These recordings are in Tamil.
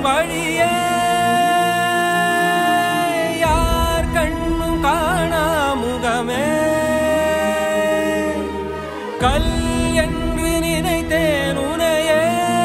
வழியே யார் கண்ணும் காணா முகமே கல் என்று நினைத்தேன் உனையே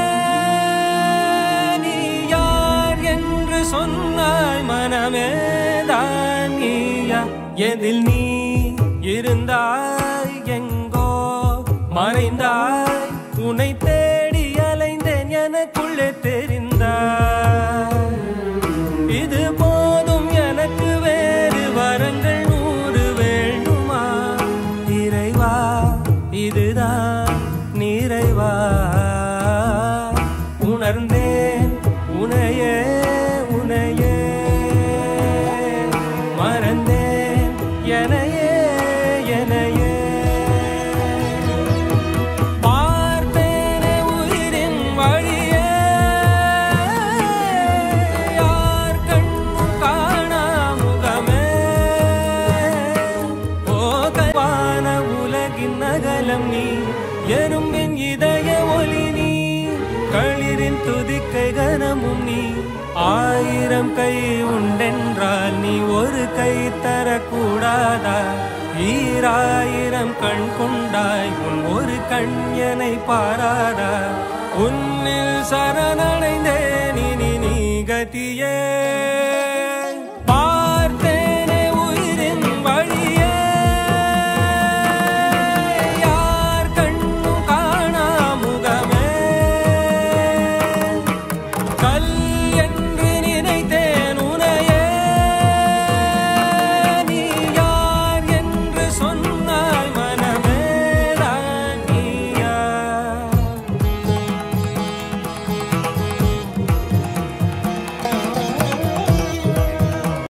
நீ யார் என்று சொன்னாய் மனமே தான் நீயா எதில் நீ இருந்தாய் எங்கோ மறைந்தாய் உன்னை தேடி அலைந்தேன் எனக்குள்ளே தெரிந்தாய் இது போதும் எனக்கு வேறு வரங்கள் 100 வேண்டுமா இறைவா இதுதான் நிறைவா உணர்ந்தேன் உனையே உனையே மறந்தேன் எனையே எனையே பார்த்தேனே உயிரின் வழியே யார் கண்ணும் காணா முகமே போகவான உலகின் அகலம் நீ எறும்பின் இதய ஒளி நீ களிரின் துதிக்கை கனமும் நீ 1000 கை உண்டென்றால் நீ ஒரு கை தரக்கூடாதா 1000 கண் கொண்டாய் உன் ஒரு கண் என்னை பாராதா உன்னில் சரணடைந்தேன் இனி நீ கதியே